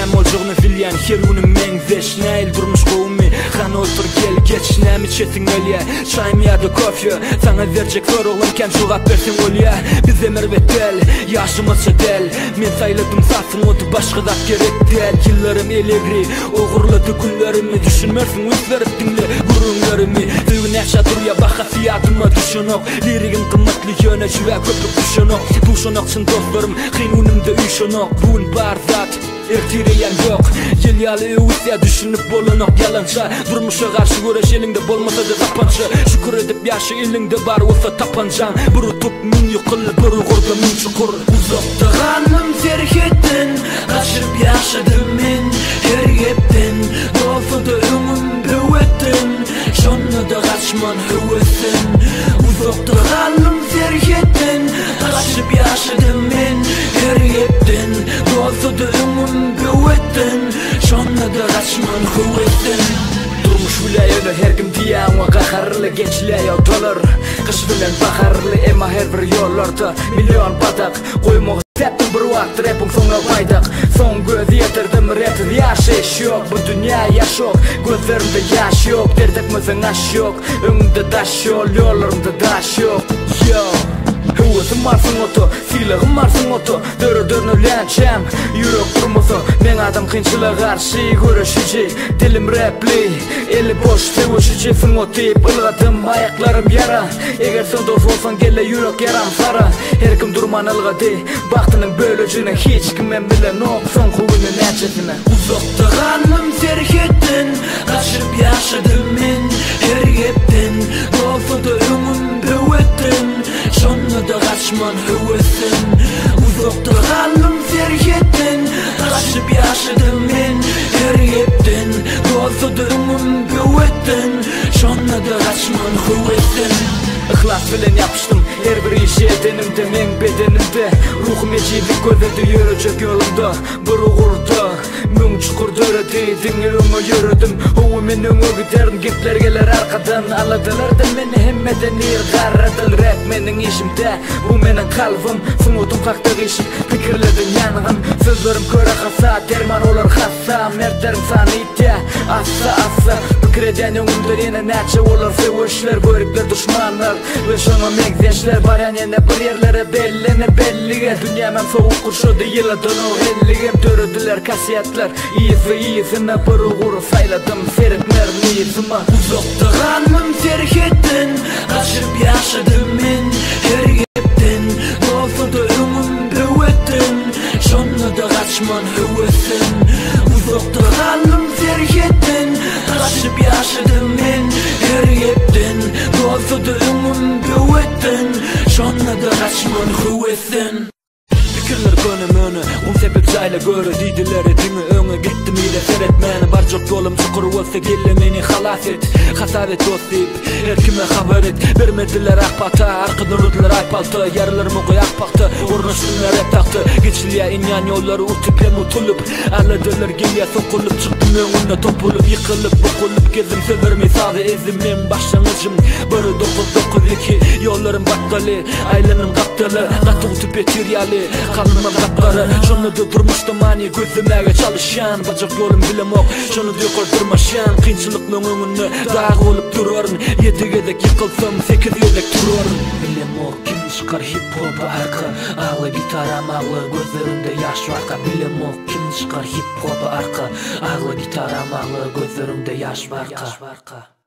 hem olacağını bilyen Herunim men veşnayl durmuş kovmi Han otur gel geç nemi çetin ölye Çay mı ya da kofya Sana verecek zor oğlumken cevap versin ölye Biz emir ve del yaşımız del Men sayladım satın otu başka da gerek del Yıllarım elegri oğurladı günlerimi Düşünmersin üstlerip dinle gururlarımı Düğün yaşa dur ya baka fiyatıma düşünok Lirigin kımmatlı yöne jüve köpük düşünok Duşunoksun dostlarım kıyın önümde üşünok Bugün bar zat ertireyen yok Yelyalı üvüsya düşünüp bolunok yalança Durmuşa karşı göreş elinde bolmasa da tapança Şükür edip yaşı elinde bar olsa tapancan Bir utup min yıkıl bir uğurda min çukur Uzakta kanım terk ettin Kaçırıp yaşadım men her yepten Doğsa da ömüm büvettin Şonla da kaçman hüvesin Uzakta kanım terk ettin Kaçırıp yaşadım men her yepten Doğsa da ömüm büvettin Şonla da kaçman hüvesin Durmuş vilayeli her kim diyen ve kaharlı gençliğe dolar Kış bilen baharlı ema her bir yollarda Milyon batak koymak Teptim bir vakt rapim sonra baydak Son göz yetirdim retin yaş yok Bu dünya yaş yok Gözlerimde yaş yok Derdekmezin aş yok Önümde taş yol yollarımda taş yok Yo Hüvesim varsın oto, silahım varsın oto Dörü lençem, yürek durmusu Men adam kıyınçılığa karşı görüşücü Dilim rapli, eli boş sevişücüsün o tip Ilgadım ayaklarım yara Eğer sen dost olsan gele yürek yaram sara Her kim durman ılgadı Baktının bölücüne hiç kimen bilen ok Son kuvunun neçesine Uzakta kanım terk ettin Kaçırıp yaşadım men her yepten Doğsa da ömüm büvettin Şonla da kaçman hüvesin Uzakta kanım terk ettin Kaçıp yaşadım men her yepten Doğsa da ömüm büvettin Şonla da kaçman hüvesin İhlas bilen yapıştım her bir işe edenimde men bedenimde Ruhum ecilik gözedi yürüyecek yolumda Bir uğurda Mün çukurda öğretiydim yürüme yürüdüm Huvu men ömü giderim gipler gelir arkadan Aladılar da meni hemmeden irgarradıl Rap menin işimde bu menin kalbim Sunutum kakta işim fikirledin yanğım Sözlerim köre kasa derman olur hassa Mertlerim saniyte assa Fikir eden öngümdür yine neçe olur sevişler Börükler düşmanlar ve şuna megzençler Baran yine bir yerlere belli Dünyamem soğuk kurşudu yıladın o helligim Dörüdüler kasiyetler iyisine bir uğuru sayladım Feritmer niyetime Uzakta kanım terk ettin Kaçırıp yaşadım men her yepten Doğsa da ömüm büvettin Şonla da kaçman hüvesin Uzakta kanım terk ettin Kaçırıp yaşadım men her yepten Doğsa da ömüm büvettin Şonla da kaçman hüvesin Fikirler önü Un sebep sayla göre diydiler edimi öne Gittim ile seyretmeni Barcak yolum çukur olsa gelle meni halas et Hasar et dostip her kime haber et Vermediler akpata arkadan urdular aypaltı Yarılarımı koy akpaktı Ornaştımlar hep taktı Geçiliye inyan yolları utup hem utulup Ağladılar geliye sokulup Çıktım önüne topulup yıkılıp bokulup Gezim severimi sağda ezimim başlangıcım Barı 992 yollarım battalı Aylanım kaptalı Katım tüpetir yali Kalmam kapları Şunu da durmuştum hani gözlemeye çalışan Bacak yolum bilem ok Şunu da kurdurmaşan Kıyınçılıklığın önünü dağ olup durarın 7 gedek yıkılsam 8 yedek durarın Bilem ok kim çıkar hip hop'a arka Ağlı gitaram ağlı gözlerimde yaş varka Bilem ok kim çıkar hip hop'a arka Ağlı gitaram ağlı gözlerimde yaş varka